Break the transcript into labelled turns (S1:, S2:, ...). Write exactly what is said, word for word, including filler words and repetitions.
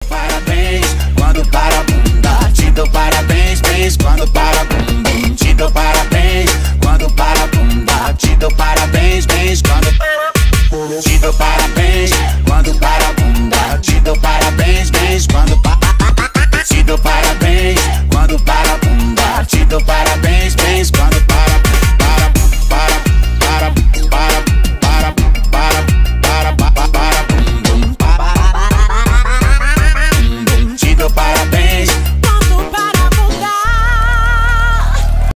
S1: parabéns quando para a bunda. Te dou parabéns, beijo quando para a bunda. Te dou parabéns.